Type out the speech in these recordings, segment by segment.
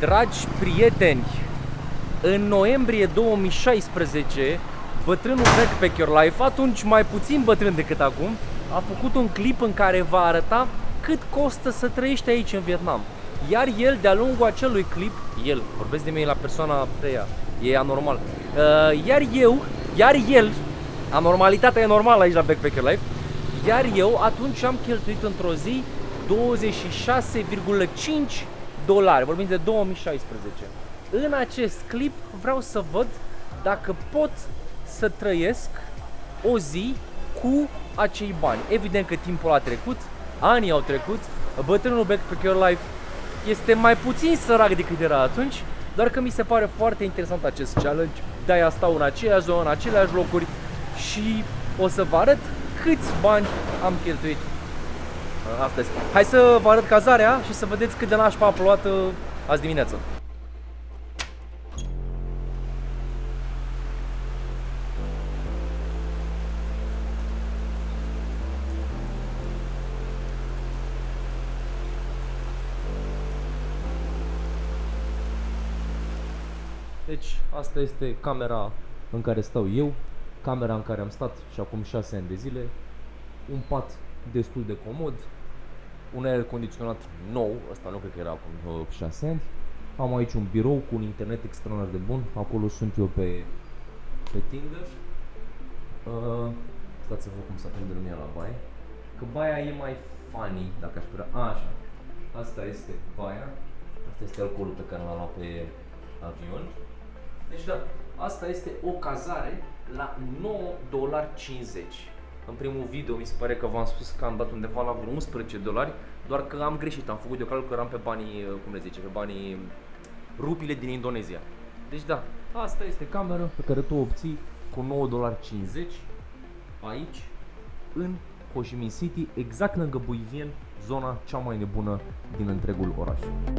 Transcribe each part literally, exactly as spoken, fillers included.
Dragi prieteni, în noiembrie două mii șaisprezece, bătrânul Backpacker Life, atunci mai puțin bătrân decât acum, a făcut un clip în care va arăta cât costă să trăiești aici în Vietnam. Iar el, de-a lungul acelui clip, el, vorbesc de mine la persoana treia, e anormal, uh, iar eu, iar el, anormalitatea e normală aici la Backpacker Life, iar eu atunci am cheltuit într-o zi douăzeci și șase virgulă cinci dolari, vorbim de două mii șaisprezece. În acest clip vreau să văd dacă pot să trăiesc o zi cu acei bani. Evident că timpul a trecut, anii au trecut, bătrânul Backpacker Life este mai puțin sărac decât era atunci, doar că mi se pare foarte interesant acest challenge. De-aia stau în aceeași zonă, în aceleași locuri și o să vă arăt câți bani am cheltuit astăzi. Hai să vă arăt cazarea și să vedeți cât de nașpa a plouat azi dimineață. Deci, asta este camera în care stau eu, camera în care am stat și acum șase ani de zile, un pat destul de comod, un aer condiționat nou, ăsta nu cred că era acum șase ani, am aici un birou cu un internet extraordinar de bun, acolo sunt eu pe, pe Tinder, uh, stați să văd cum să aprinde lumina la baie, că baia e mai funny, dacă aș putea, a, așa, asta este baia, asta este alcoolul pe care l-am luat pe avion. Deci da, asta este o cazare la nouă dolari cincizeci. În primul video mi se pare că v-am spus că am dat undeva la vreo unsprezece dolari, doar că am greșit, am făcut eu calcul că eram pe banii, cum le zice, pe banii rupile din Indonezia. Deci da, asta este camera pe care tu o obții cu nouă dolari cincizeci aici, în Ho Chi Minh City, exact lângă Bui Vien, zona cea mai nebună din întregul oraș.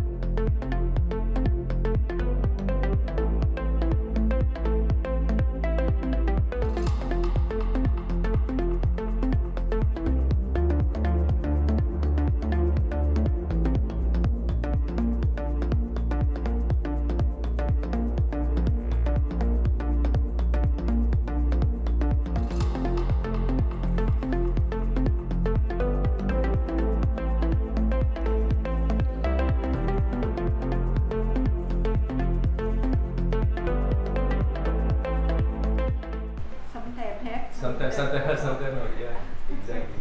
Sometimes, sometimes, sometimes, no, yeah, exactly.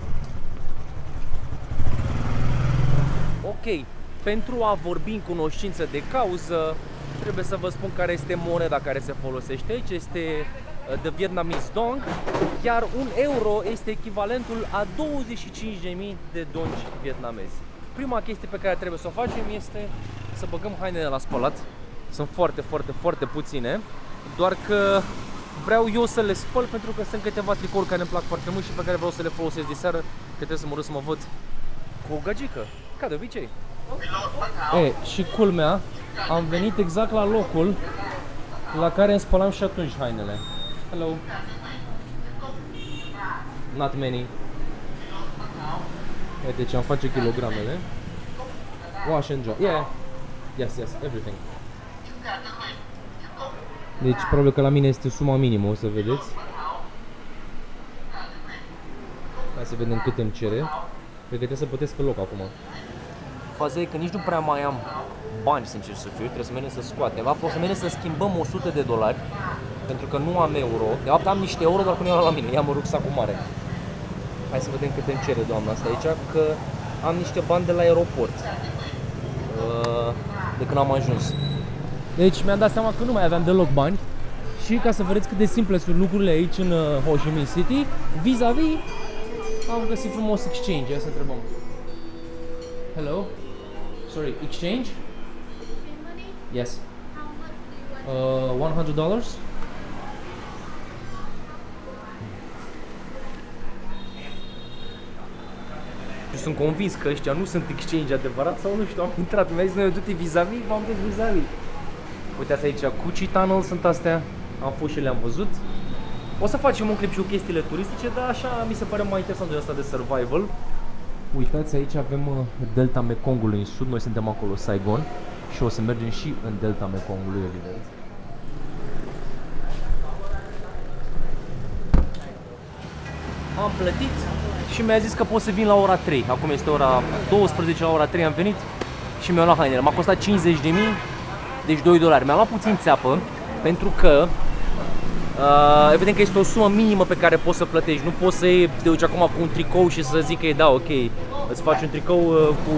Ok, pentru a vorbi în cunoștință de cauză, trebuie să vă spun care este moneda care se folosește aici. Este de Vietnamese Dong, iar un euro este echivalentul a douăzeci și cinci de mii de dongi vietnamezi. Prima chestie pe care trebuie să o facem este să băgăm hainele la spălat. Sunt foarte, foarte, foarte puține, doar că vreau eu să le spăl pentru că sunt câteva tricouri care îmi plac foarte mult și pe care vreau să le folosesc de seară, că trebuie să mă duc să mă văd cu o gagică, ca de obicei. E, și culmea, am venit exact la locul la care îmi spălam și atunci hainele. Hello. Not many. Uite ce am face kilogramele. Wash and dry. Yeah. Yes, yes, everything. Deci probabil că la mine este suma minimă, o să vedeți. Hai să vedem cât îmi cere. Cred că trebuie să plătesc pe loc acum. Faza e că nici nu prea mai am bani, sincer să fiu, trebuie să mergem să scoatem. O să mergem să schimbăm o sută de dolari, pentru că nu am euro. De fapt am niște euro, dar că nu erau la mine, i-am în rucsacul mare. Hai să vedem cât îmi cere doamna asta aici, că am niște bani de la aeroport, de când am ajuns. Deci mi-am dat seama că nu mai aveam deloc bani și ca să vedeți cât de simple sunt lucrurile aici în Ho Chi Minh City, vis-a-vis, am găsit frumos exchange. Hai să întrebăm. Hello? Sorry, exchange? Yes. Uh, one hundred dollars? Sunt convins că ăștia nu sunt exchange adevărat sau nu știu, am intrat, mi-a zis noi du-te vis-a-vis, m-am dus vis-a-vis. Uitați aici, Gucci Tunnel sunt astea, am fost și le-am văzut. O să facem un clip și cu chestiile turistice, dar așa mi se pare mai interesant de asta de survival. Uitați, aici avem Delta Mekongului în sud, noi suntem acolo, Saigon. și o să mergem și în delta Mekongului, evident. Am plătit și mi-a zis că pot să vin la ora trei. Acum este ora douăsprezece, la ora trei am venit și mi-au luat hainele. M-a costat cincizeci de mii, deci doi dolari. Mi-am luat puțin țeapă pentru că uh, evident că este o sumă minimă pe care poți să plătești. Nu poți să te duci acum cu un tricou și să zic că e da, ok, îți faci un tricou uh, cu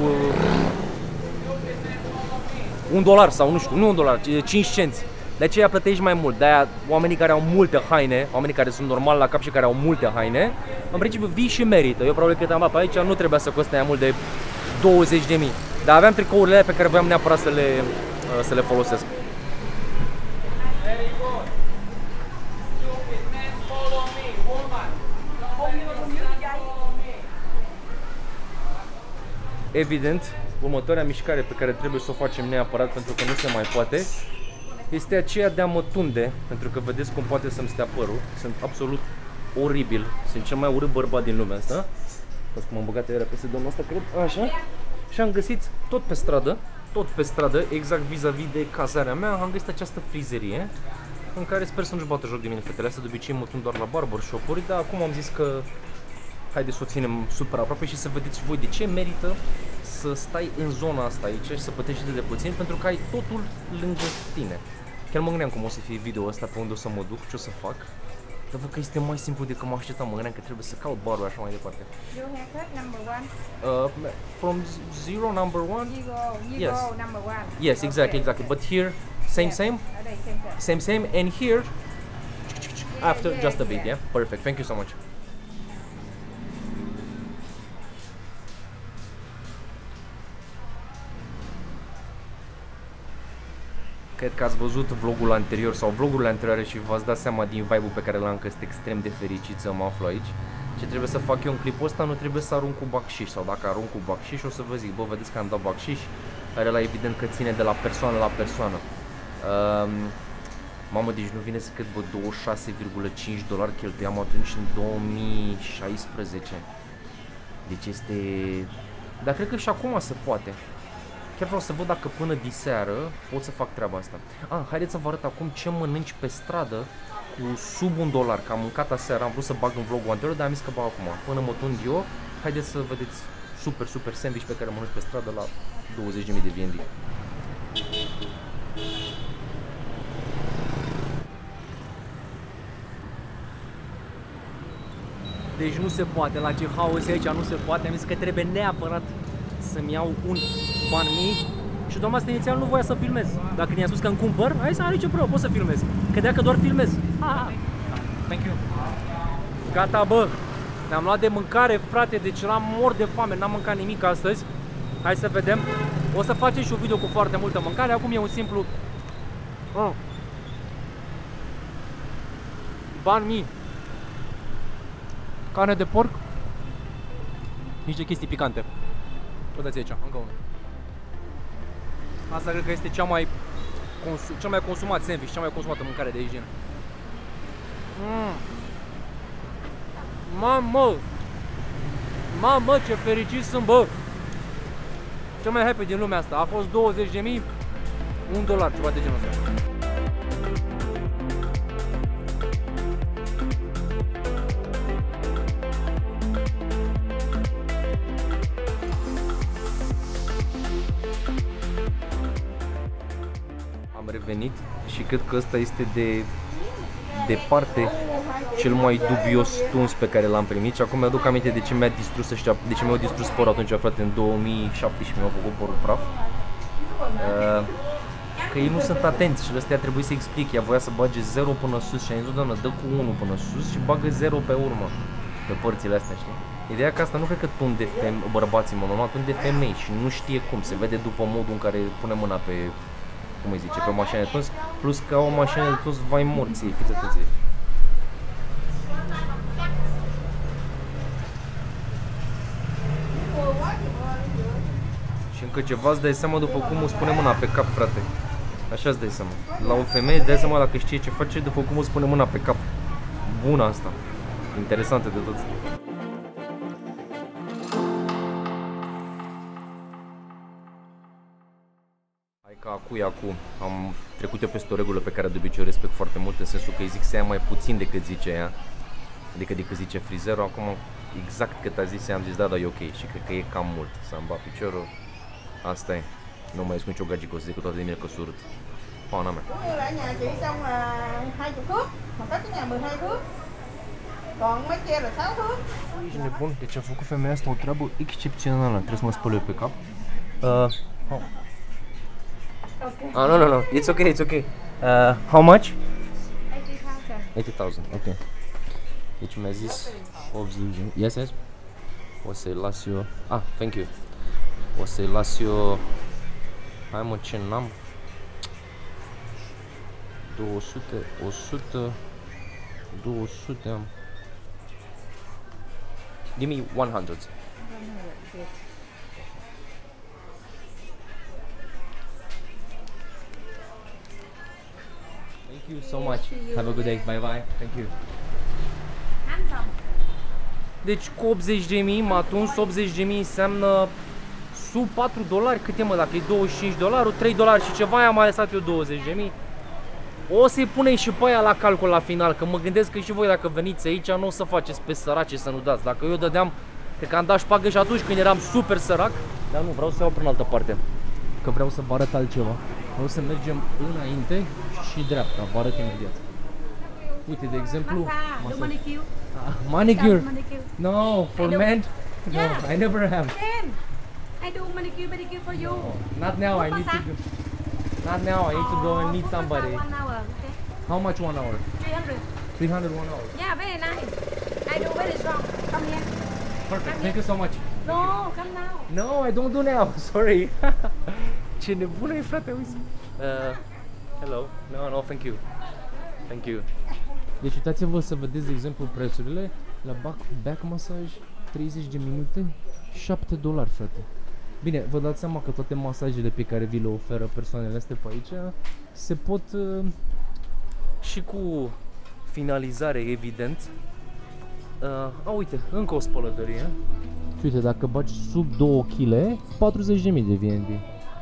un dolar sau nu știu, nu un dolar, cinci cenți. De aceea plătești mai mult. De-aia oamenii care au multe haine, oamenii care sunt normal la cap și care au multe haine, în principiu vii și merită. Eu probabil că am luat pe aici, nu trebuia să coste mai mult de douăzeci de mii. Dar aveam tricourile alea pe care voiam neapărat să le, să le folosesc. Evident, următoarea mișcare pe care trebuie să o facem neapărat, pentru că nu se mai poate, este aceea de a mă tunde, pentru că vedeți cum poate să-mi stea părul. Sunt absolut oribil, sunt cel mai urât bărbat din lumea asta. Văd cum am băgat era peste domnul ăsta, cred, așa. Și am găsit tot pe stradă, tot pe stradă, exact vis-a-vis de cazarea mea, am găsit această frizerie în care sper să nu-și bată joc de mine fetele astea. De obicei mă tund doar la barbershop-uri, dar acum am zis că haideți să o ținem super aproape și să vedeți voi de ce merită să stai în zona asta aici și să plătești de puțin, pentru că ai totul lângă tine. Chiar mă gândeam cum o să fie video ăsta, pe unde o să mă duc, ce o să fac. Dar văd că este mai simplu decât mă așteptam, mă gândeam că trebuie să caut barul așa mai departe. Your haircut number one? Uh, from zero number one? You go, you Yes. go number one. Yes, exactly, Okay. exactly. But here, same, Yeah. same? Ở đây same same. Same, same, and here, after yeah, just a bit, yeah. yeah? Perfect, thank you so much. Cred că ați văzut vlogul anterior sau vlogurile anterioare și v-ați dat seama din vibe-ul pe care l-am, că sunt extrem de fericit să mă aflu aici. Ce trebuie să fac eu în clipul ăsta, nu trebuie să arunc cu bacșiș, sau dacă arunc cu bacșiș o să vă zic, bă, vedeți că am dat bacșiș, care la evident că ține de la persoană la persoană. Um, mamă, deci nu vine să cât, bă, douăzeci și șase virgulă cinci dolari cheltuiam atunci în două mii șaisprezece. Deci este... Dar cred că și acum se poate. Chiar vreau să văd dacă până diseară pot să fac treaba asta. Ah, haideți să vă arăt acum ce mănânci pe stradă cu sub un dolar. Că am mâncat aseară, am vrut să bag în vlogul anterior, dar am zis că bag acum. Până mă tund eu, haideți să vedeți super, super sandwich pe care mănânci pe stradă la douăzeci de mii de V N D. Deci nu se poate, la ce haos aici nu se poate. Am zis că trebuie neapărat să-mi iau un banh mi și doamna asta inițial nu voia să filmez. Dacă mi-a spus că îmi cumpăr, hai să are ce problemă, pot să filmez. Credea că doar filmez. Ha, thank you. Gata, bă. Ne-am luat de mâncare, frate, deci eram mort de foame, n-am mâncat nimic astăzi. Hai să vedem. O să facem și un video cu foarte multă mâncare. Acum e un simplu oh. banh mi, carne de porc, niște chestii picante. O dați aici, încă unul. Asta cred că este cea mai consum, cel mai consumat sandwich, cea mai consumată mâncare de aici. Mm. Mamă! Mamă, ce fericit sunt, bă! Cel mai happy din lumea asta. A fost douăzeci de mii, un dolar, ceva de genul ăsta. Am revenit și cred că ăsta este de departe cel mai dubios tuns pe care l-am primit și acum mi-aduc aminte de ce mi-a distrus ăștia, de ce mi-au distrus părul atunci, frate, în două mii șaptesprezece mi-au făcut părul praf. Uh, că ei nu sunt atenți și ăstea trebuie să explic. Ea voia să bage zero până sus și am zis, doamnă, dă cu unu până sus și bagă zero pe urmă, pe părțile astea, știi? Ideea că asta nu cred că tund de feme, bărbații mă, normal, tund de femei și nu știe cum, se vede după modul în care pune mâna pe, cum îi zice, pe mașina de tuns, plus că au o mașină de tuns vai morții, fiți atenție. Și încă ceva, îți dai seama după cum îți pune mâna pe cap, frate. Așa îți dai seama. La o femeie îți dai seama dacă știe ce face după cum îți pune mâna pe cap. Bună asta. Interesantă de tot. Hai că acu e acu. Am trecut eu peste o regulă pe care de obicei o respect foarte mult, în sensul că îi zic să ia mai puțin decât zice ea, adică decât zice frizerul. Acum exact cât a zis, am zis da, da, e ok și cred că e cam mult să-mi bat piciorul. Asta e. Nu mai ies cu nicio gagică, o să zic că toată de mine că surât. Pana mea. Cũng như là ở nhà chị xong là hai mươi thước, còn có cái nhà mười hai thước. Còn mấy kia là sáu thước. Ești nebun? Deci a făcut femeia asta o treabă excepțională. Trebuie să mă spăl eu pe cap. Uh, oh. Okay. Ah, no, no, no. It's okay, it's okay. Uh, how much? eighty thousand. eighty thousand, ok. Deci mi-a zis optzeci. Yes, yes. O să-i las eu... Ah, thank you. O să-i las eu... Hai mă, ce n-am? două sute, o sută, două sute am. Give me one hundred. Thank you so much. Have a good day. Bye bye. Thank you. Deci cu optzeci de mii m-a tuns, optzeci de mii înseamnă sub patru dolari, cât e mă, dacă e douăzeci și cinci dolari, trei dolari și ceva, i-am mai lăsat eu douăzeci de mii. O să-i punem și pe aia la calcul la final, că mă gândesc că și voi dacă veniți aici nu o să faceți pe sărace să nu dați. Dacă eu dădeam, cred că am dat șpagă și atunci când eram super sărac, dar nu, vreau să iau prin altă parte, că vreau să vă arăt altceva. Vreau să mergem înainte și dreapta, vă arăt imediat. Uite, de exemplu, Massage, do manicure. Ah, manicure. Do manicure. No, for I do. men. No, Yeah. I never have. Same. I do manicure, manicure for you. Not now. I need to do. Not now. I need to go and meet Oh, somebody. massage One hour, okay? How much one hour? Three hundred. Three hundred one hour. Yeah, very nice. I do very strong. Come here. Perfect. Thank you so much. No, come now. No, I don't do now. Sorry. Ce nebună e, frate, uite. Uh, hello. No, no, thank you. Thank you. Deci uitați-vă să vedeți, de exemplu, prețurile la back, back massage, treizeci de minute, șapte dolari, frate. Bine, vă dați seama că toate masajele pe care vi le oferă persoanele astea pe aici se pot uh, și cu finalizare, evident. Uh, a, uite, încă o spălătorie. Și uite, dacă bagi sub două kilograme, patruzeci de mii de V N B.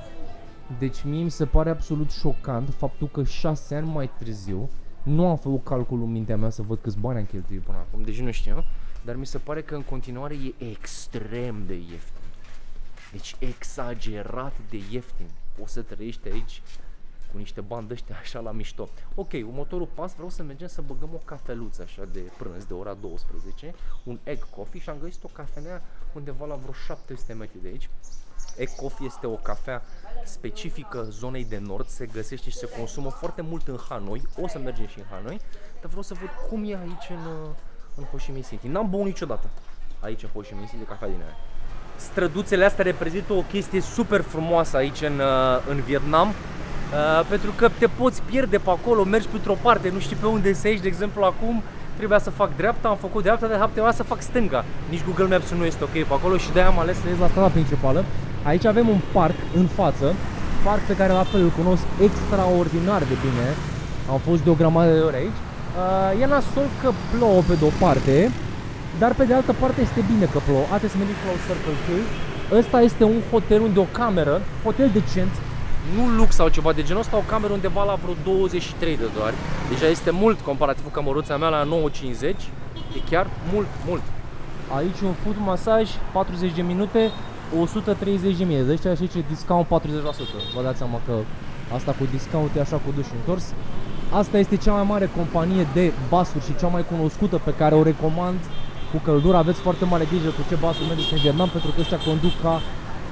Deci mie mi se pare absolut șocant faptul că șase ani mai târziu, nu am făcut calculul în mintea mea să văd câți bani am cheltuit până acum, deci nu știu, dar mi se pare că în continuare e extrem de ieftin. Deci exagerat de ieftin. Poți să trăiești aici cu niște bani de ăștia așa la mișto. Ok, următorul pas, vreau să mergem să băgăm o cafeluță așa de prânz de ora douăsprezece, un egg coffee, și am găsit o cafenea undeva la vreo șapte sute metri de aici. Egg coffee este o cafea specifică zonei de nord, se găsește și se consumă foarte mult în Hanoi, o să mergem și în Hanoi, dar vreau să văd cum e aici în, în Ho Chi Minh City. N-am băut niciodată aici în Ho Chi Minh City de cafea din aia. Străduțele astea reprezintă o chestie super frumoasă aici în, în Vietnam, uh, pentru că te poți pierde pe acolo, mergi pe o parte, nu știi pe unde să ieși. De exemplu, acum trebuia să fac dreapta, am făcut dreapta, de fapt trebuia să fac stânga. Nici Google Maps nu este ok pe acolo și de-aia am ales să ies la strada principală. Aici avem un parc în față, parc pe care la fel îl cunosc extraordinar de bine. Am fost de o grămadă de ori aici. Uh, e nasol că plouă pe de-o parte, dar pe de altă parte este bine că plouă. Haideți să mergem la un Circle K. Ăsta este un hotel unde o cameră, hotel decent, nu lux sau ceva de genul ăsta, o cameră undeva la vreo douăzeci și trei de dolari. Deja este mult comparativ cu cămăruța mea la nouă cincizeci. E chiar mult, mult. Aici un foot masaj, patruzeci de minute, o sută treizeci de mii. Deci așa zice discount patruzeci la sută. Vă dați seama că asta cu discount e așa cu duș întors. Asta este cea mai mare companie de busuri și cea mai cunoscută pe care o recomand cu căldură. Aveți foarte mare grijă cu ce busuri mergeți în Vietnam, pentru că ăștia conduc ca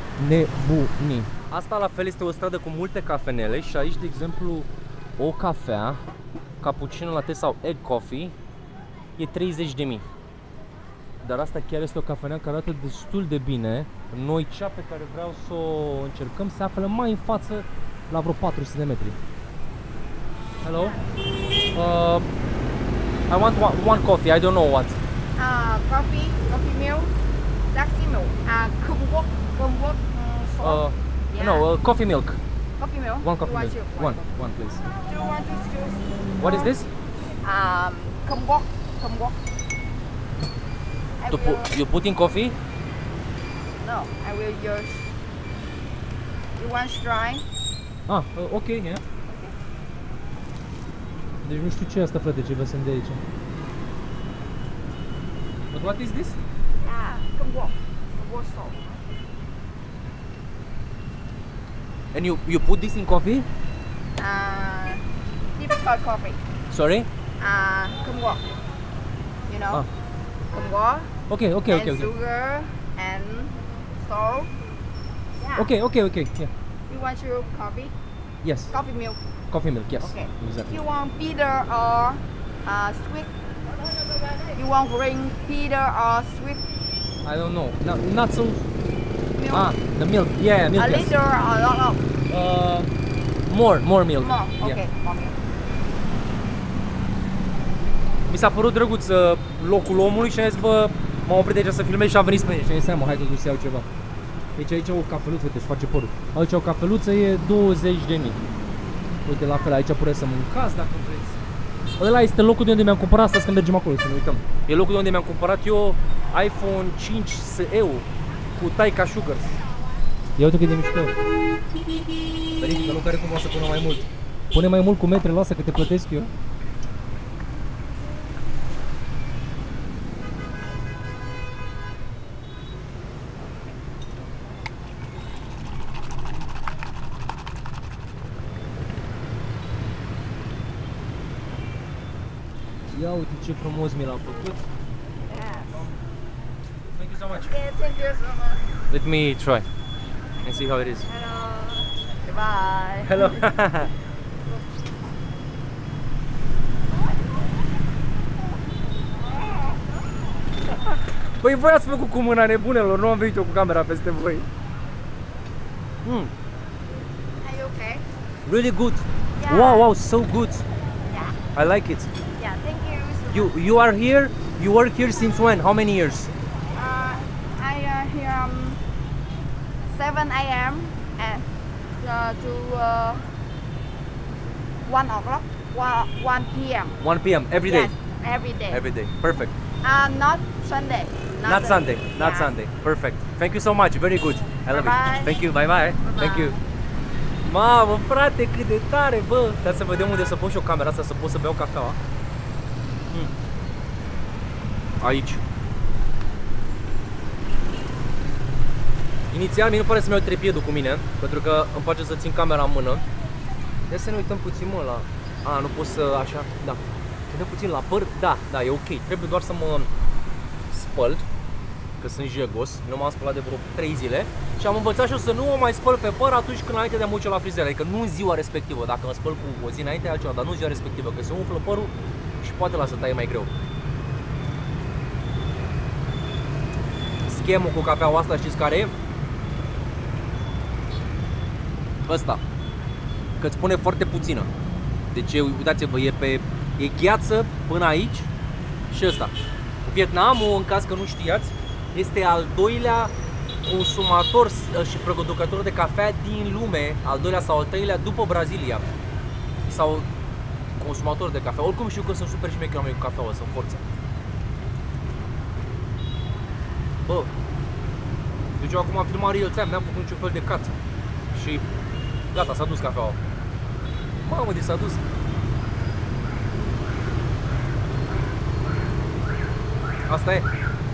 nebunii. Asta la fel este o stradă cu multe cafenele și aici, de exemplu, o cafea, cappuccino latte sau egg coffee, e treizeci de mii. Dar asta chiar este o cafenea care arată destul de bine. Noi, cea pe care vreau să o încercăm, se află mai în față, la vreo patru sute de metri. Hello? Uh, I want one, one coffee, I don't know what. Uh, coffee, coffee milk, taxi milk, uh, Cung Quốc, Cung Quốc uh, Uh, Yeah. No, uh, coffee milk. coffee milk. One coffee You milk. want you- One, one please. Do you want to choose? What is this? Um, Cung Quốc, Cung Quốc. I To will, put, you put in coffee? no, I will use. You want dry? Ah, uh, ok, yeah. Deci nu știu ce e asta, frate, ce vă sunt de aici. But what is this? Yeah, come walk. Walk so. And you you put this in coffee? Uh, difficult coffee. Sorry? Uh, come walk. You know? Ah. Come walk. Okay, okay, and okay, okay. sugar and salt. Yeah. Okay, okay, okay. Yeah. You want your coffee? Yes. Coffee milk. Coffee milk, yes. Okay. Exactly. You want bitter or uh, sweet? You want green bitter or sweet I don't know. Not, not so. milk? Ah, the milk. Yeah, milk. A Yes. liter or a lot of? Uh, more, more milk. More. Okay, Yeah. more milk. Mi s-a părut drăguț uh, locul omului și am zis, bă, m-am oprit de aici să filmez și a venit spre mine. Și am zis, hai mă, hai totuși să iau ceva. Deci aici o cafeluță, uite, își face părul. Aici o cafeluță e douăzeci de mii. Uite, la fel, aici puteți să mâncați dacă vreți. Ăla este locul de unde mi-am cumpărat, asta când mergem acolo, să ne uităm. E locul de unde mi-am cumpărat eu iPhone cinci S E cu Taica Sugars. Ia uite cât de mișto. Verifică, nu care cumva să pună mai mult. Pune mai mult cu metre, lasă că te plătesc eu. Ia uite ce frumos mi l-a făcut. Yeah. Thank you so much. Okay, thank you so much. Let me try and see how it is. Hello. Goodbye. Hello. Păi voi ați făcut cu mâna nebunelor, nu am venit eu cu camera peste voi. Mm. Are you okay? Really good. Yeah. Wow, wow, so good. Yeah. I like it. Yeah, thank you. You you are here? You work here since when? How many years? Uh, I uh, here um seven A M and uh, to uh, one o'clock, one one P M. one P M every day. Yes, every day. Every day. Perfect. Uh, not Sunday. Not Sunday. Not Yeah. Sunday. Perfect. Thank you so much. Very good. I love Bye-bye. it. Thank you. Bye bye. Thank you. Mamă, frate, cât de tare, bă! Dar să vedem unde să pun și o camera asta, să pot să beau cafeaua. Hmm. Aici. Inițial, mie nu pare să-mi iau trepiedul cu mine, pentru că îmi place să țin camera în mână. Ia să ne uităm puțin, mă, la... A, nu pot să... așa, da. Să vedem puțin la păr, da, da, e ok. Trebuie doar să mă spăl, că sunt jegos, nu m-am spălat de vreo trei zile. Și am învățat și eu să nu mă mai spăl pe păr atunci când înainte de a mă duce la frizer, adică nu în ziua respectivă. Dacă mă spăl cu o zi înainte, e altceva, dar nu în ziua respectivă, că se umflă părul și poate la să taie mai greu. Schemul cu cafeaua asta, știți care e? Ăsta, că îți pune foarte puțină. Deci, uitați-vă, e pe e gheață până aici și ăsta. Vietnamul, în caz că nu știați, este al doilea consumator și producător de cafea din lume, al doilea sau al treilea după Brazilia. Sau consumator de cafea. Oricum știu că sunt super șmecheri oamenii cu cafeaua, sunt forță. Bă, deci eu acum am filmat real time, n-am făcut niciun fel de cut. Și gata, s-a dus cafeaua. Mamă, de s-a dus. Asta e.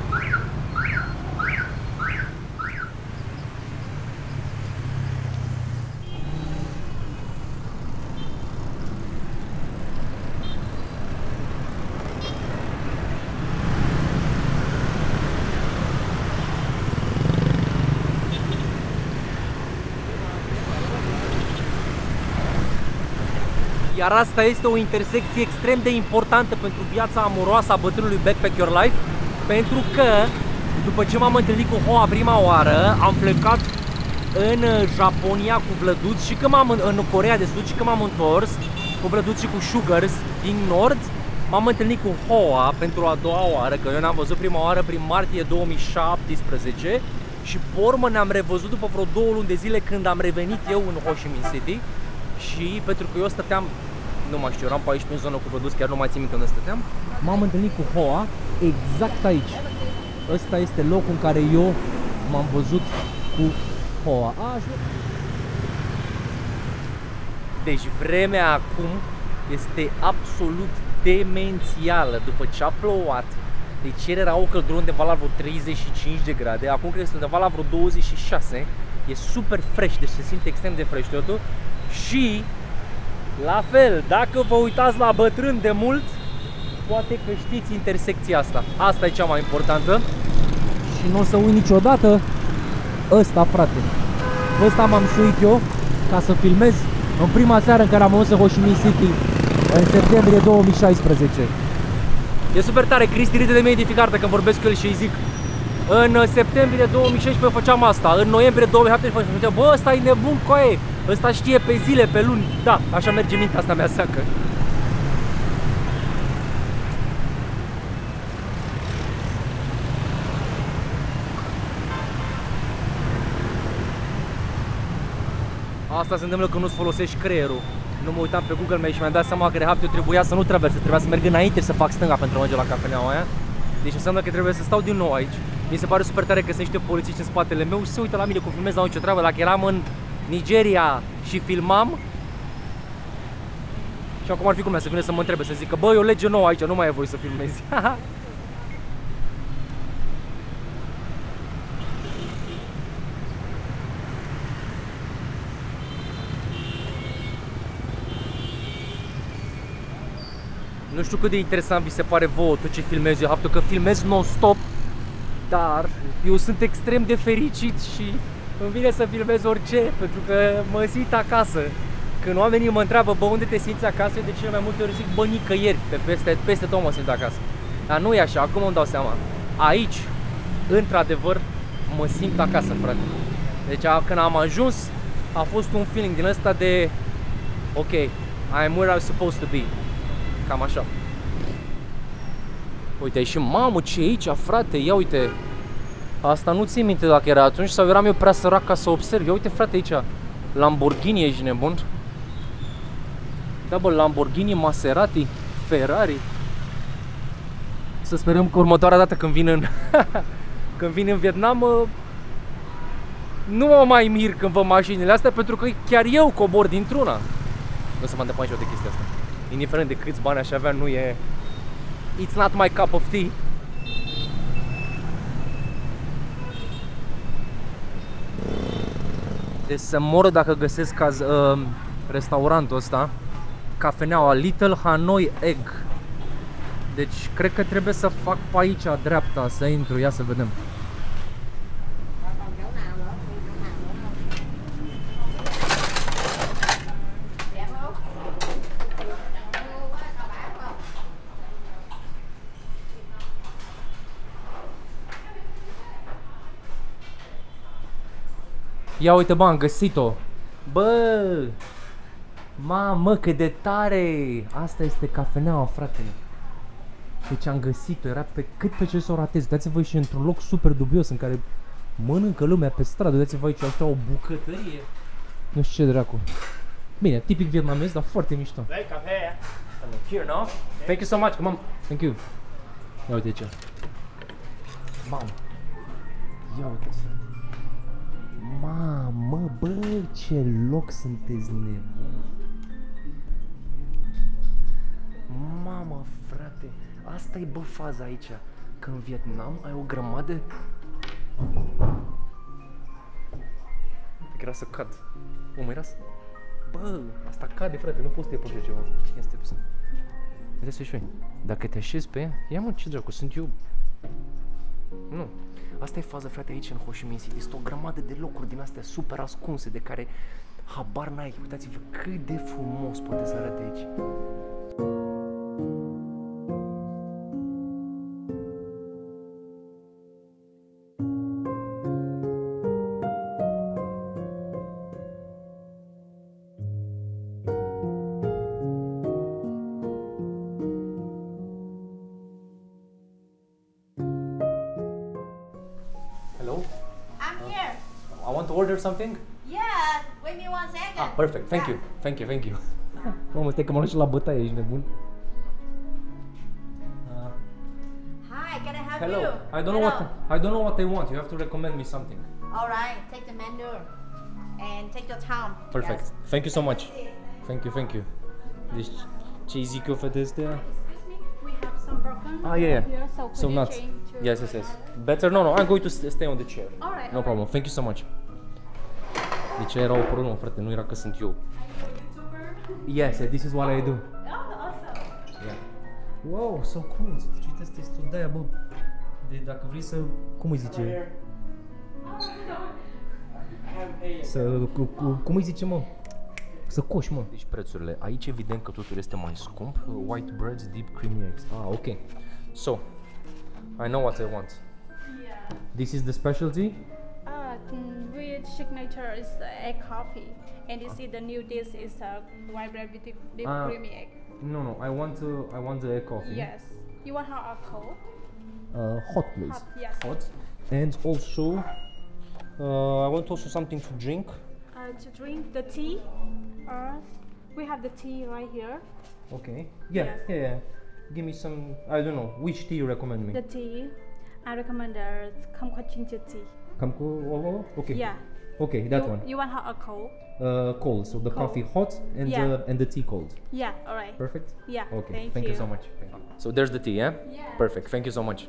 Iar asta este o intersecție extrem de importantă pentru viața amoroasă a bătrânului Backpack Your Life, pentru că după ce m-am întâlnit cu Hoa prima oară, am plecat în Japonia cu Vlăduț și când m-am în Coreea de Sud și când m-am întors cu Vlăduț și cu Sugars din Nord, m-am întâlnit cu Hoa pentru a doua oară, că eu ne-am văzut prima oară prin martie două mii șaptesprezece și pe urmă ne-am revăzut după vreo două luni de zile când am revenit eu în Ho Chi Minh City. Și pentru că eu stăteam, nu mai știu, eram pe aici pe zonă cu Vlăduț, chiar nu mai țin minte unde stăteam. M-am întâlnit cu Hoa exact aici. Ăsta este locul în care eu m-am văzut cu Hoa. A, Deci vremea acum este absolut demențială. După ce a plouat, deci ieri era o căldură undeva la vreo treizeci și cinci de grade, acum cred că este undeva la vreo douăzeci și șase. E super fresh, deci se simte extrem de fresh totul. Și la fel, dacă vă uitați la bătrân de mult, poate că știți intersecția asta. Asta e cea mai importantă. Și nu o să uit niciodată ăsta, frate. Ăsta m-am suit eu ca să filmez în prima seară în care am ajuns în Ho Chi Minh City în septembrie două mii șaisprezece. E super tare, Cristi râde de mine de fiecare dată când vorbesc cu el și îi zic: în septembrie două mii șaisprezece făceam asta, în noiembrie două mii șaptesprezece făceam, bă, ăsta e nebun, coaie, ăsta știe pe zile, pe luni. Da, așa merge mintea asta mea seacă. Asta se întâmplă când nu-ți folosești creierul. Nu mă uitam pe Google Maps și mi-am dat seama că de fapt eu trebuia să nu traverse, trebuia să merg înainte să fac stânga pentru a merge la cafeneaua aia. Deci înseamnă că trebuie să stau din nou aici. Mi se pare super tare că sunt niște polițiști în spatele meu și se uită la mine cum filmez, la nicio treabă. Dacă eram în Nigeria și filmam, și acum ar fi cum mea să vină să mă întrebe, să zică: bă, e o lege nouă aici, nu mai e voie să filmezi. Nu știu cât de interesant vi se pare vouă tot ce filmez eu, faptul că filmez non-stop, dar eu sunt extrem de fericit și îmi vine să filmez orice, pentru că mă simt acasă. Când oamenii mă întreabă: bă, unde te simți acasă? Eu de cele mai multe ori zic: bă, nicăieri, pe peste, peste tot mă simt acasă. Dar nu e așa, acum îmi dau seama. Aici, într-adevăr, mă simt acasă, frate. Deci când am ajuns, a fost un feeling din ăsta de: ok, I'm where I'm supposed to be. Cam așa. Uite, și mamă, ce e aici, frate, ia uite. Asta nu țin minte dacă era atunci sau eram eu prea sărac ca să observ. Ia uite, frate, aici Lamborghini, ești nebun? Da, bă, Lamborghini, Maserati, Ferrari. Să sperăm că următoarea dată când vin în când vin în Vietnam nu mă mai mir când văd mașinile astea, pentru că chiar eu cobor dintr-una. Nu să mă îndepăr niciodată de chestia asta. Indiferent de câți bani aș avea, nu e... It's not my cup of tea. Deci să mor dacă găsesc caz, uh, restaurantul ăsta, cafeneaua Little Hanoi Egg. Deci cred că trebuie să fac pe aici dreapta, să intru, ia să vedem. Ia uite, bă, am găsit-o. Bă, mamă, cât de tare. Asta este cafeneaua, frate. Deci am găsit-o, era pe cât pe ce să o ratez. Uitați-vă și într-un loc super dubios în care mănâncă lumea pe stradă. Uitați-vă aici, așa o bucătărie. Nu știu ce dracu. Bine, tipic vietnamez, dar foarte mișto. Here, no? Thank you so much, come on. Thank you. Ia uite aici. Mamă. Ia uite, frate. Mamă, bă, ce loc sunteți nebuni. Mamă, frate, asta e, bă, faza aici. Că în Vietnam ai o grămadă. Cred că era să cad. O, mai era să... Bă, asta cade, frate, nu poți să te iei pe așa ceva. Ia stai puțin. Vedeți să-i dacă te așezi pe ea, ia mă, ce dracu, sunt eu. Nu. Asta e faza, frate, aici în Ho Chi Minh City. Este o grămadă de locuri din astea super ascunse, de care habar n-ai. Uitați-vă cât de frumos poate să arate aici. Order something? Yeah, wait me one second. Ah, perfect. Thank you. Thank you, thank you. Mamă, stai că mă duc la bătaie, ești nebun. Uh, Hi, can I help hello. you? I don't know what I don't know what I want. You have to recommend me something. All right, take the menu and take your time. Perfect. Yes. Thank you so much. Thank you, thank you. Deci, ce zic eu, fete, astea? Excuse me, we have some broken Ah, yeah, yeah. here, so could So you not. change to Yes, yes, yes. Better? No, no, I'm going to st- stay on the chair. Alright, No problem. Thank you so much. Deci era o problemă, frate, nu era că sunt eu. Yes, yeah, this is what I do. Oh, awesome. Yeah. Wow, so cool. Deci uite, asta este o de-aia, bă. De dacă vrei să, cum îi zice? Să, cu, cu, cum îi zice, mă? Să coși, mă. Deci prețurile. Aici evident că totul este mai scump. White breads, deep creamy eggs. Ah, ok. So, I know what I want. Yeah. This is the specialty? Uh, mm, with signature is uh, egg coffee, and you see the new dish is uh, white bread with deep, deep Ah. creamy egg. No, no, I want uh, I want the egg coffee. Yes. You want hot or cold? Uh, hot, please. Hot, yes. Hot. And also, uh, I want also something to drink. Uh, to drink the tea, or we have the tea right here. Okay. Yeah, Yes. yeah, yeah. Give me some. I don't know which tea you recommend me. The tea, I recommend the kumquat ginger tea. Kamko. Oh, oh, okay. Yeah. Okay, that you, one. You want hot or cold? Uh, cold. So the Cold. coffee hot and Yeah. uh, and the tea cold. Yeah. All right. Perfect. Yeah. Okay. Thank, Thank you so much. Thank you. So there's the tea, yeah? Yeah. Perfect. Thank you so much.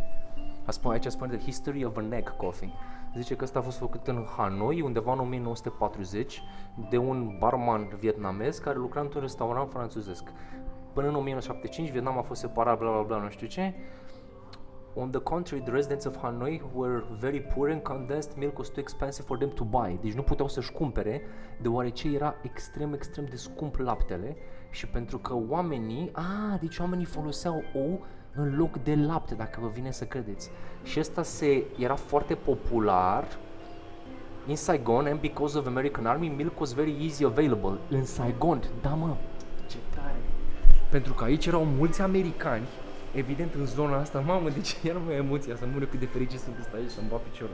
A spune aici spune The History of an Egg Coffee. Zice că ăsta a fost făcut în Hanoi, undeva în o mie nouă sute patruzeci, de un barman vietnamez care lucra într-un restaurant franțuzesc. Până în o mie nouă sute șaptezeci și cinci, Vietnam a fost separat, bla bla bla, nu știu ce. On the contrary, the residents of Hanoi were very poor and condensed milk was too expensive for them to buy. Deci nu puteau să-și cumpere, deoarece era extrem, extrem de scump laptele și pentru că oamenii, a, deci oamenii foloseau ou în loc de lapte, dacă vă vine să credeți. Și ăsta se, era foarte popular in Saigon and because of American Army, milk was very easy available. În Saigon, da mă, ce tare! Pentru că aici erau mulți americani, evident în zona asta, mamă, deci iar mă emoția să mă cât de fericit sunt să stai și să-mi bat piciorul.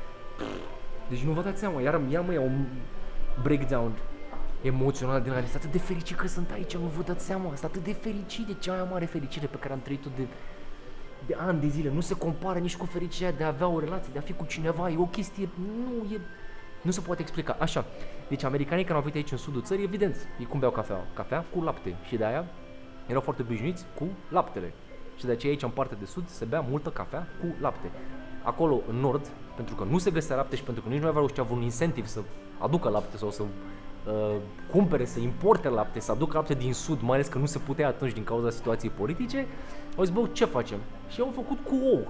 Deci nu vă dați seama, iar, iar mă ia un breakdown emoțional din are. Sunt atât de fericit că sunt aici, nu vă dați seama, sunt atât de fericit de cea mai mare fericire pe care am trăit-o de, de ani de zile. Nu se compară nici cu fericirea de a avea o relație, de a fi cu cineva, e o chestie, nu, e, nu se poate explica. Așa, deci americanii care au venit aici în sudul țării, evident, ei cum beau cafea? Cafea cu lapte și de aia erau foarte obișnuiți cu laptele. Și de aceea aici în partea de sud se bea multă cafea cu lapte. Acolo în nord, pentru că nu se găsea lapte și pentru că nici nu aveau ăștia un incentiv să aducă lapte sau să uh, cumpere, să importe lapte, să aducă lapte din sud, mai ales că nu se putea atunci din cauza situației politice, au zis, bă, ce facem? Și au făcut cu ou.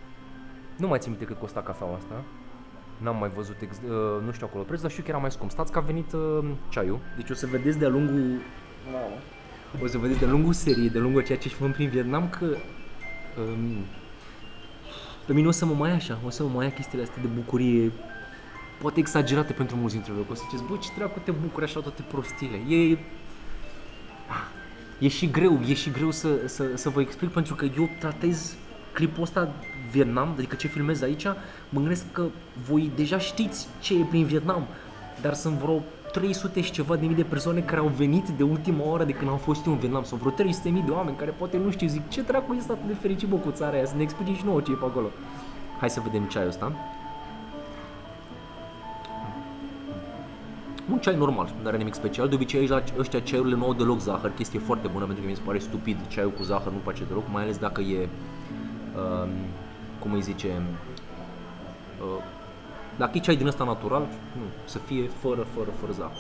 Nu mai țin minte cât costa cafeaua asta. N-am mai văzut, ex- uh, nu știu acolo preț, dar știu că era mai scump. Stați că a venit uh, ceaiul. Deci o să vedeți de-a lungul... O să vedeți de-a lungul seriei, de-a lungul ceea ce filmăm prin Vietnam, că um, pe mine o să mă mai ia așa, o să mă mai ia chestiile astea de bucurie, poate exagerate pentru mulți dintre voi, că o să ziceți, bă, ce dracu te bucuri așa toate prostiile. E, e și greu, e și greu să, să, să vă explic, pentru că eu tratez clipul ăsta Vietnam, adică ce filmez aici, mă gândesc că voi deja știți ce e prin Vietnam, dar sunt vreo trei sute și ceva de mii de persoane care au venit de ultima oră de când am fost eu în Vietnam, sau vreo trei sute de mii de oameni care poate nu știu, zic, ce dracu este atât de fericit, bă, cu țara aia, să ne explice și nouă ce e pe acolo. Hai să vedem ceaiul ăsta. Un ceai normal, nu are nimic special, de obicei la ăștia ceaiurile nu au deloc zahăr, chestie foarte bună, pentru că mi se pare stupid, ceaiul cu zahăr nu face deloc, mai ales dacă e, uh, cum îi zice, uh, dacă e ceai din ăsta natural, nu, să fie fără, fără, fără zahăr.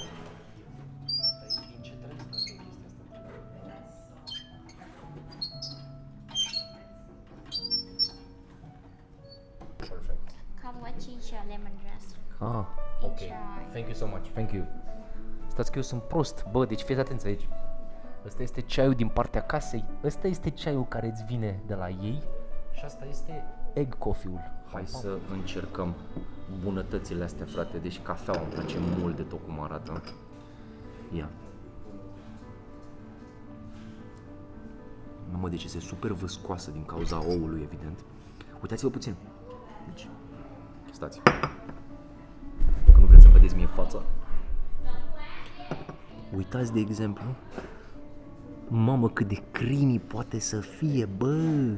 Kumquat ginger lemongrass. Ah, ok. Thank you so much. Thank you. Stați că eu sunt prost. Bă, deci fiți atenți aici. Ăsta este ceaiul din partea casei. Ăsta este ceaiul care îți vine de la ei. Și asta este egg coffee-ul. Hai să încercăm bunătățile astea, frate. Deci cafeaua îmi place mult de tot cum arată. Ia. Mamă, deci este super văscoasă din cauza oului, evident. Uitați-vă puțin. Deci, stați. Că nu vreți să-mi vedeți mie fața. Uitați, de exemplu. Mamă, cât de creamy poate să fie, bă!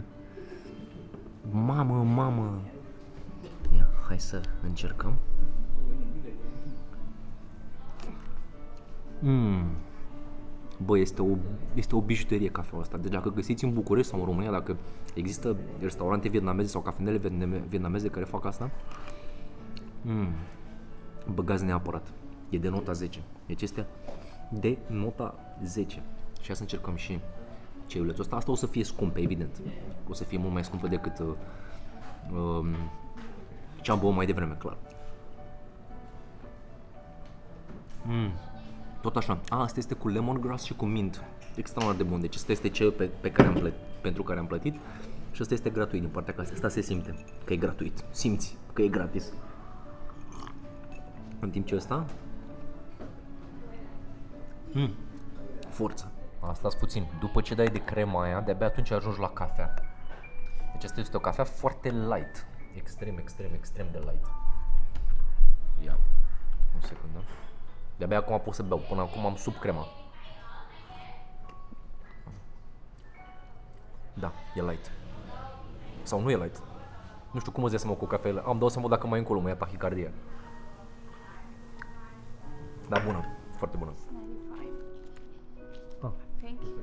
Mamă, mamă! Ia, hai să încercăm. Mmm. Bă, este o, este o bijuterie cafeaua asta. Deci dacă găsiți în București sau în România, dacă există restaurante vietnameze sau cafenele vietnameze care fac asta, mm, băgați neapărat. E de nota zece. Deci este de nota zece. Și hai să încercăm și ceiulețul ăsta. Asta o să fie scump, evident. O să fie mult mai scumpă decât uh, uh, ce am băut mai devreme, clar. Mm. Tot așa. A, asta este cu lemongrass și cu mint. Extraordinar de bun. Deci ăsta este cel pe, pe care am plătit, pentru care am plătit. Și ăsta este gratuit din partea casei. Asta se simte că e gratuit. Simți că e gratis. În timp ce ăsta... Mm. Forță. Asta-s puțin. După ce dai de crema aia, de-abia atunci ajungi la cafea. Deci asta este o cafea foarte light. Extrem, extrem, extrem de light. Ia. O secundă. De-abia acum pot să beau. Până acum am sub crema. Da, e light. Sau nu e light. Nu știu cum îți dai seama cu cafeele. Am dau seama dacă mai încolo mă ia tahicardia. Da, bună. Foarte bună. Thank you.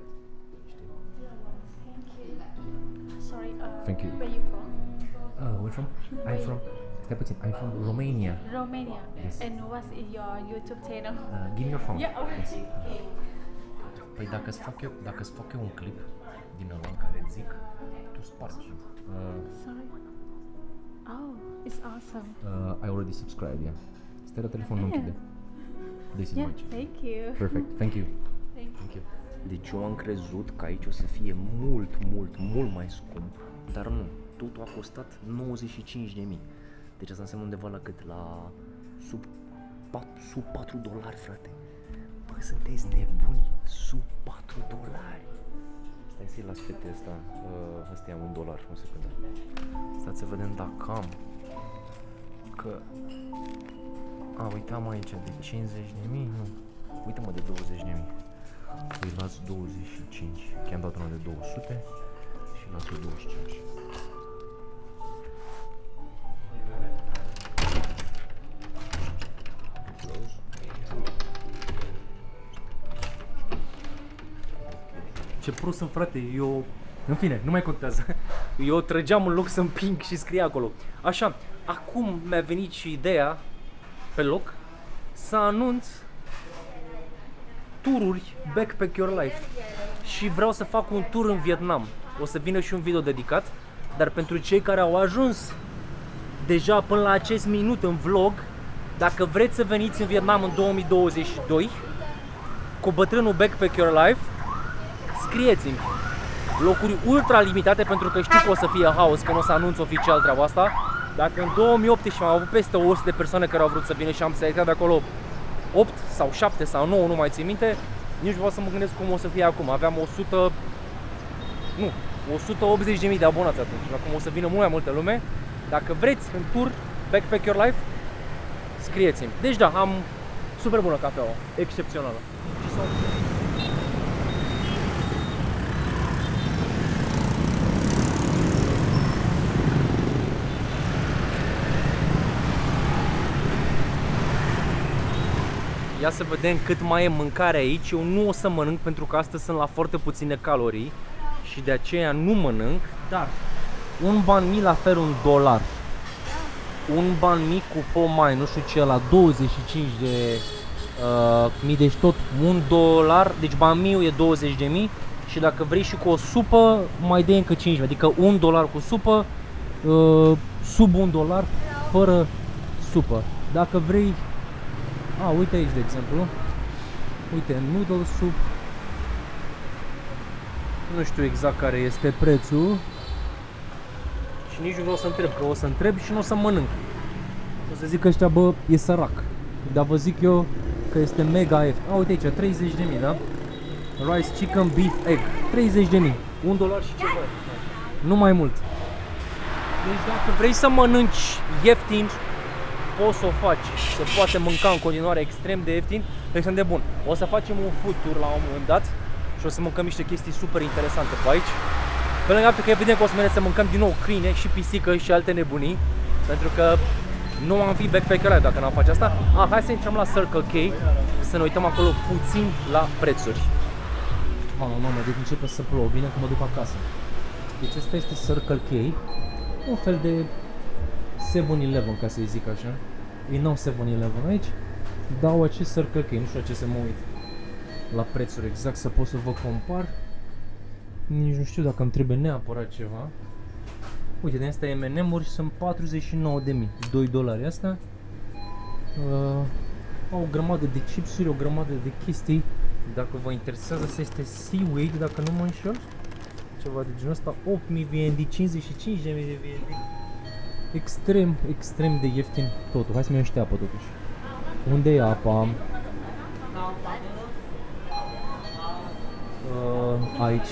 Thank you. Sorry, uh, Thank you. where you from? Uh, where from? I'm from... Stai puțin. I'm from Romania. Romania. Yes. And what's in your YouTube channel? Uh, give me your phone. Yeah, alright. Păi dacă îți fac eu, dacă îți fac eu un clip din ăla în care zic, tu spargi. Uh, Sorry. Oh, it's awesome. uh, I already subscribed, yeah. Stai la telefon, nu închide. This is Yeah, much. thank you. Perfect, thank you. Thank you. Thank you. Deci eu am crezut că aici o să fie mult, mult, mult mai scump, dar nu. Totul a costat nouăzeci și cinci de mii. Deci asta înseamnă undeva la cât? La sub, patru, sub patru dolari, frate. Bă, sunteți nebuni? Sub patru dolari. Stai să-i las fete asta. Uh, asta e un dolar, o secundă. Stați să vedem dacă am. Că... A, uite, am aici de cincizeci de mii, nu. Uite-mă, de douăzeci de mii. Îi las douăzeci și cinci. Că am dat una de două sute și las douăzeci și cinci. Ce prost sunt, frate, eu... În fine, nu mai contează. Eu trăgeam în loc să împing și scrie acolo. Așa, acum mi-a venit și ideea, pe loc, să anunț tururi Backpack Your Life. Și vreau să fac un tur în Vietnam. O să vină și un video dedicat, dar pentru cei care au ajuns deja până la acest minut în vlog, dacă vreți să veniți în Vietnam în două mii douăzeci și doi cu bătrânul Backpack Your Life, scrieți-mi. Locuri ultra limitate, pentru că știu că o să fie haos, că nu o să anunț oficial treaba asta. Dacă în două mii optsprezece am avut peste o sută de persoane care au vrut să vină și am selectat de acolo opt sau șapte sau nouă, nu mai țin minte, nici vreau să mă gândesc cum o să fie acum. Aveam o sută, nu, o sută optzeci de mii de abonați atunci. Acum o să vină mult mai multă lume. Dacă vreți în tur Backpack Your Life, scrieți-mi. Deci da, am super bună cafeaua, excepțională. Și sau... Ia să vedem cât mai e mâncare aici. Eu nu o să mănânc pentru că astăzi sunt la foarte puține calorii și de aceea nu mănânc, dar un banh mi la fel un dolar. Un banh mi cu pho mai, nu știu ce, la douăzeci și cinci de uh, mii, deci tot un dolar, deci banh mi e douăzeci de mii și dacă vrei și cu o supă mai dai încă cinci, adică un dolar cu supă, uh, sub un dolar fără supă. Dacă vrei, a, uite aici de exemplu, uite, noodle soup, nu știu exact care este prețul și nici nu vreau să întreb, că o să întreb și nu o să mănânc. O să zic că ăștia, bă, e sărac, dar vă zic eu că este mega ieftin. A, uite aici, treizeci de mii, da? Rice, chicken, beef, egg, treizeci de mii, un dolar și ceva, nu mai mult. Deci dacă vrei să mănânci ieftin, poți să o faci, se poate mânca în continuare extrem de ieftin, extrem de bun. O să facem un food tour la un moment dat și o să mâncăm niște chestii super interesante pe aici. Pe lângă faptul că evident că o să mergem să mâncăm din nou câine și pisică și alte nebunii, pentru că nu am fi backpacker dacă n-am face asta. Ah, hai să intrăm la Circle K, să ne uităm acolo puțin la prețuri. Mamă, mamă, deci începe să plouă, bine că mă duc acasă. Deci asta este Circle K, un fel de seven eleven, ca să-i zic așa. Ei n-au seven eleven aici, dau acest Circle K, nu știu la ce să mă uit la prețuri exact, să pot să vă compar. Nici nu știu dacă îmi trebuie neapărat ceva. Uite, din astea M and M-uri sunt patruzeci și nouă de mii, doi dolari asta. Uh, au o grămadă de chipsuri, o grămadă de chestii. Dacă vă interesează, asta este Seaweed, dacă nu mă înșel. Ceva de genul ăsta, opt mii V N D, cincizeci și cinci de mii de V N D. Extrem, extrem de ieftin totul. Hai să mi niște apă totuși. Unde e apa? Uh, aici.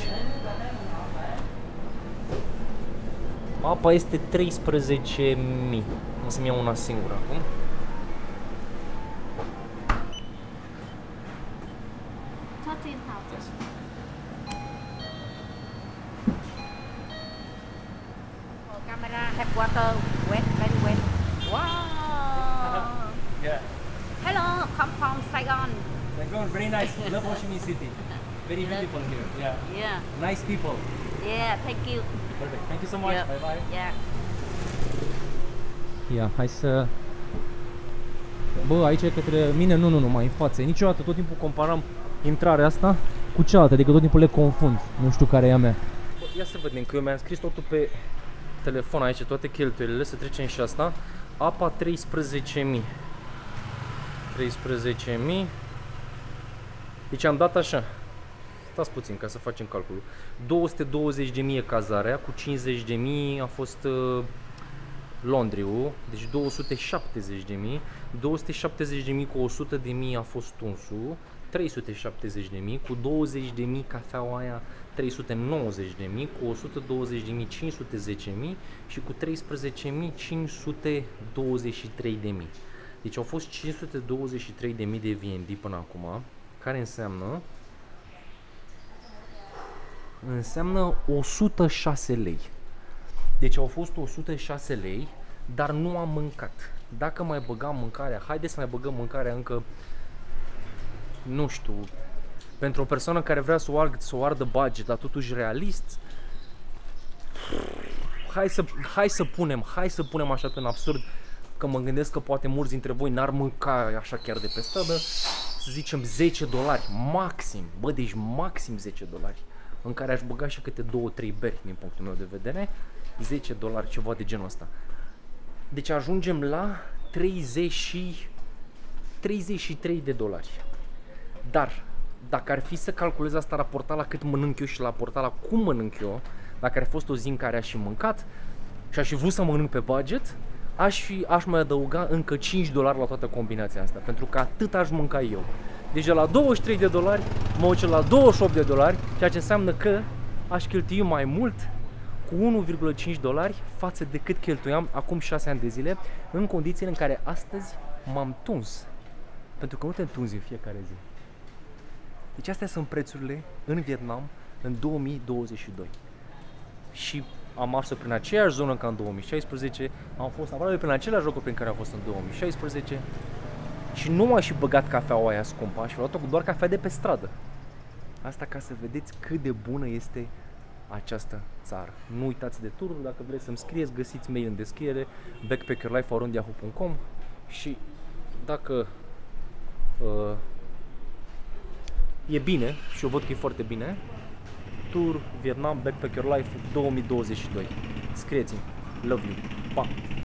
Apa este treisprezece mii. O să-mi iau una singură acum. Camera headquarter wet, very wet. Wow. Yeah. Hello, come from Saigon. Saigon, very nice. Love Ho Chi Minh City. Very beautiful here. Yeah. Yeah. Nice people. Yeah, thank you. Perfect. Thank you so much. Yeah. Bye bye. Yeah. Ia, hai să... Bă, aici e către mine, nu, nu, nu, mai în față. Niciodată, tot timpul comparam intrarea asta cu cealaltă, adică tot timpul le confund. Nu știu care e a mea. Bă, ia să vedem, că eu mi-am scris totul pe telefon aici, toate cheltuielile, să trecem și asta. Apa treisprezece mii. treisprezece mii. Deci am dat așa. Stați puțin ca să facem calculul. două sute douăzeci de mii e cazarea, cu cincizeci de mii a fost uh, Londriul, deci două sute șaptezeci de mii, două sute șaptezeci de mii cu o sută de mii a fost tunsul, trei sute șaptezeci de mii, cu douăzeci de mii cafeaua aia trei sute nouăzeci de mii, cu o sută douăzeci de mii cinci sute zece mii și cu treisprezece mii cinci sute douăzeci și trei de mii. Deci au fost cinci sute douăzeci și trei de mii de V N D până acum, care înseamnă înseamnă o sută șase lei. Deci au fost o sută șase lei, dar nu am mâncat. Dacă mai băgam mâncarea, haideți să mai băgăm mâncarea încă, nu știu, pentru o persoană care vrea să o ardă, să o ardă budget, dar totuși realist, hai să, hai să punem, hai să punem așa pe un absurd, că mă gândesc că poate mulți dintre voi n-ar mânca așa chiar de pe stradă, să zicem zece dolari, maxim, bă, deci maxim zece dolari, în care aș băga și câte două trei beri din punctul meu de vedere, zece dolari, ceva de genul ăsta. Deci ajungem la treizeci și, treizeci și trei de dolari. Dar dacă ar fi să calculez asta raportat la cât mănânc eu și la raportat la cum mănânc eu, dacă ar fi fost o zi în care aș fi mâncat și aș fi vrut să mănânc pe budget, aș, fi, aș mai adăuga încă cinci dolari la toată combinația asta, pentru că atât aș mânca eu. Deci de la douăzeci și trei de dolari mă duce la douăzeci și opt de dolari, ceea ce înseamnă că aș cheltui mai mult cu unu virgulă cinci dolari față de cât cheltuiam acum șase ani de zile, în condițiile în care astăzi m-am tuns. Pentru că nu te tunzi în fiecare zi. Deci astea sunt prețurile în Vietnam în două mii douăzeci și doi. Și am mers prin aceeași zonă ca în două mii șaisprezece, am fost aproape prin aceleași locuri prin care am fost în două mii șaisprezece și nu m-a și băgat cafeaua aia scumpă, aș fi luat-o cu doar cafea de pe stradă. Asta ca să vedeți cât de bună este această țară. Nu uitați de tururi, dacă vreți să-mi scrieți, găsiți mail în descriere, backpacker life arond yahoo punct com și dacă uh, e bine, și eu văd că e foarte bine, Tur Vietnam Backpacker Life două mii douăzeci și doi. Scrieți-mi. Love you. Pa!